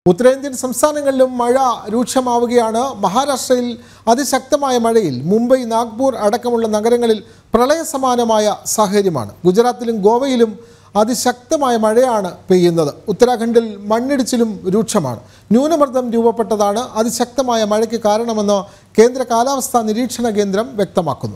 ഉത്തരേന്ത്യൻ സംസ്ഥാനങ്ങളിലും മഴ രൂക്ഷമാവുകയാണ്. മഹാരാഷ്ട്രയിൽ അതിശക്തമായ മഴയിൽ മുംബൈ, നാഗ്പൂർ അടക്കമുള്ള നഗരങ്ങളിൽ പ്രളയസമാനമായ സാഹചര്യമാണ്. ഗുജറാത്തിലും ഗോവയിലും അതിശക്തമായ മഴയാണ് പെയ്യുന്നത്. ഉത്തരാഖണ്ഡിൽ മണ്ണിടിച്ചിലും രൂക്ഷമാണ്. ന്യൂനമർദ്ദം രൂപപ്പെട്ടതാണ് അതിശക്തമായ മഴയ്ക്ക് കാരണമെന്ന് കേന്ദ്ര കാലാവസ്ഥാ നിരീക്ഷണ കേന്ദ്രം വ്യക്തമാക്കുന്നു.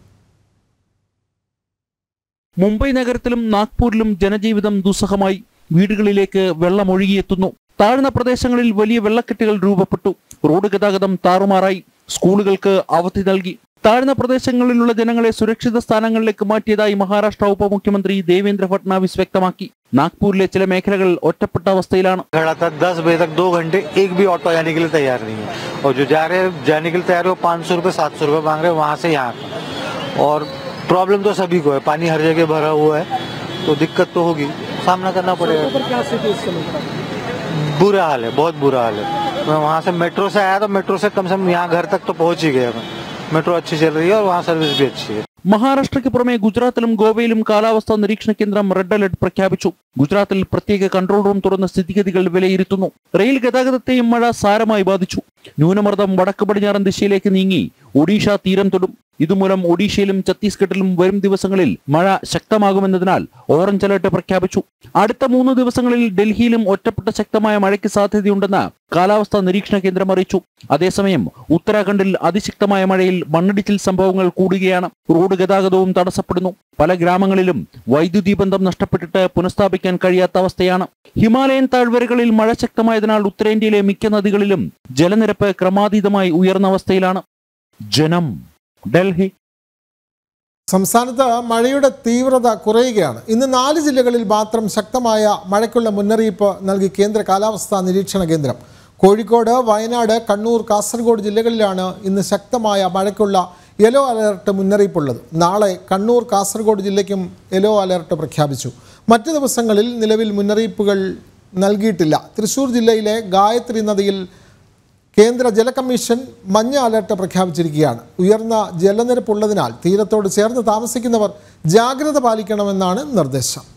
മുംബൈ നഗരത്തിലും നാഗ്പൂരിലും ജനജീവിതം ദുസ്സഹമായി. വീടുകളിലേക്ക് വെള്ളമൊഴുകിയെത്തുന്നു. താഴ്ന്ന പ്രദേശങ്ങളിൽ വലിയ വെള്ളക്കെട്ടുകൾ രൂപപ്പെട്ടു. റോഡ് ഗതാഗതം താറുമാറായി. സ്കൂളുകൾക്ക് അവധി നൽകി. താഴ്ന്ന പ്രദേശങ്ങളിലുള്ള ജനങ്ങളെ സുരക്ഷിത സ്ഥാനങ്ങളിലേക്ക് മാറ്റിയതായി മഹാരാഷ്ട്ര ഉപമുഖ്യമന്ത്രി ദേവേന്ദ്ര ഫട്നാവിസ് വ്യക്തമാക്കി. നാഗ്പൂരിലെ ചില മേഖലകൾ ഒറ്റപ്പെട്ട അവസ്ഥയിലാണ്. 10 बजे तक 2 घंटे एक भी ऑटो जाने के लिए तैयार नहीं है और जो जाने के लिए तैयार है वो 500 रुपए 700 रुपए मांग रहे हैं वहाँ से यहाँ का। और प्रॉब्लम तो सभी को है, पानी हर जगह भरा हुआ है तो दिक्कत तो होगी, सामना करना पड़ेगा। बुरा हाल है, बहुत बुरा हाल है। मैं वहाँ से मेट्रो से आया तो मेट्रो से कम से कम यहाँ घर तक तो पहुँच ही गया मैं। मेट्रो अच्छी चल रही है और वहाँ सर्विस भी अच्छी है. മഹാരാഷ്ട്രയ്ക്ക് പുറമെ ഗുജറാത്തിലും ഗോവയിലും കാലാവസ്ഥാ നിരീക്ഷണ കേന്ദ്രം റെഡ് അലർട്ട് പ്രഖ്യാപിച്ചു. ഗുജറാത്തിൽ പ്രത്യേക കൺട്രോൾ റൂം തുറന്ന് സ്ഥിതിഗതികൾ വിലയിരുത്തുന്നു. റെയിൽ ഗതാഗതത്തെയും മഴ സാരമായി ബാധിച്ചു. ന്യൂനമർദ്ദം വടക്ക് പടിഞ്ഞാറൻ ദിശയിലേക്ക് നീങ്ങി ഒഡീഷ തീരം തൊടും. ഇതുമൂലം ഒഡീഷയിലും ഛത്തീസ്ഗഡിലും വരും ദിവസങ്ങളിൽ മഴ ശക്തമാകുമെന്നതിനാൽ ഓറഞ്ച് അലർട്ട് പ്രഖ്യാപിച്ചു. അടുത്ത 3 ദിവസങ്ങളിൽ ഡൽഹിയിലും ഒറ്റപ്പെട്ട ശക്തമായ മഴയ്ക്ക് സാധ്യതയുണ്ടെന്ന് കാലാവസ്ഥാ നിരീക്ഷണ കേന്ദ്രം അറിയിച്ചു. അതേസമയം ഉത്തരാഖണ്ഡിൽ അതിശക്തമായ മഴയിൽ മണ്ണിടിച്ചിൽ സംഭവങ്ങൾ കൂടുകയാണ്. റോഡ് ഗതാഗതവും തടസ്സപ്പെടുന്നു. പല ഗ്രാമങ്ങളിലും വൈദ്യുതി ബന്ധം നഷ്ടപ്പെട്ടിട്ട് പുനഃസ്ഥാപിക്കാൻ കഴിയാത്ത അവസ്ഥയാണ്. ഹിമാലയൻ താഴ്വരകളിൽ മഴ ശക്തമായതിനാൽ ഉത്തരേന്ത്യയിലെ മിക്ക നദികളിലും ജലനിരപ്പ് ക്രമാതീതമായി ഉയർന്ന അവസ്ഥയിലാണ്. ജനം, ഡൽഹി. സംസ്ഥാനത്ത് മഴയുടെ തീവ്രത കുറയുകയാണ്. ഇന്ന് 4 ജില്ലകളിൽ മാത്രം ശക്തമായ മഴയ്ക്കുള്ള മുന്നറിയിപ്പ് നൽകി കേന്ദ്ര കാലാവസ്ഥാ നിരീക്ഷണ കേന്ദ്രം. കോഴിക്കോട്, വയനാട്, കണ്ണൂർ, കാസർഗോഡ് ജില്ലകളിലാണ് ഇന്ന് ശക്തമായ മഴയ്ക്കുള്ള യെല്ലോ അലർട്ട് മുന്നറിയിപ്പുള്ളത്. നാളെ കണ്ണൂർ, കാസർഗോഡ് ജില്ലയ്ക്കും യെല്ലോ അലർട്ട് പ്രഖ്യാപിച്ചു. മറ്റ് ദിവസങ്ങളിൽ നിലവിൽ മുന്നറിയിപ്പുകൾ നൽകിയിട്ടില്ല. തൃശൂർ ജില്ലയിലെ ഗായത്രി നദിയിൽ കേന്ദ്ര ജല കമ്മീഷൻ മഞ്ഞ അലർട്ട് പ്രഖ്യാപിച്ചിരിക്കുകയാണ്. ഉയർന്ന ജലനിരപ്പുള്ളതിനാൽ തീരത്തോട് ചേർന്ന് താമസിക്കുന്നവർ ജാഗ്രത പാലിക്കണമെന്നാണ് നിർദ്ദേശം.